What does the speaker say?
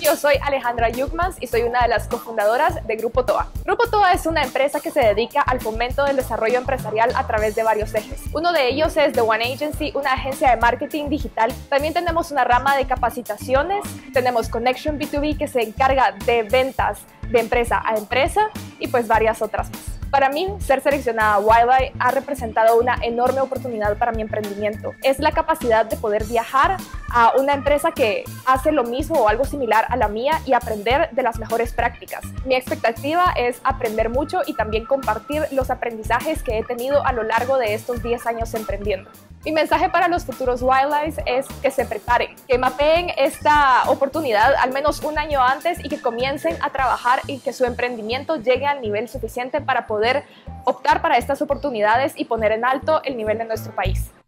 yo soy Alejandra Yukmans y soy una de las cofundadoras de Grupo TOA. Grupo TOA es una empresa que se dedica al fomento del desarrollo empresarial a través de varios ejes. Uno de ellos es The One Agency, una agencia de marketing digital. También tenemos una rama de capacitaciones, tenemos Connection B2B que se encarga de ventas de empresa a empresa y pues varias otras más. Para mí, ser seleccionada a Wildeye ha representado una enorme oportunidad para mi emprendimiento. Es la capacidad de poder viajar a una empresa que hace lo mismo o algo similar a la mía y aprender de las mejores prácticas. Mi expectativa es aprender mucho y también compartir los aprendizajes que he tenido a lo largo de estos 10 años emprendiendo. Mi mensaje para los futuros Wildeyes es que se preparen, que mapeen esta oportunidad al menos un año antes y que comiencen a trabajar y que su emprendimiento llegue al nivel suficiente para poder optar para estas oportunidades y poner en alto el nivel de nuestro país.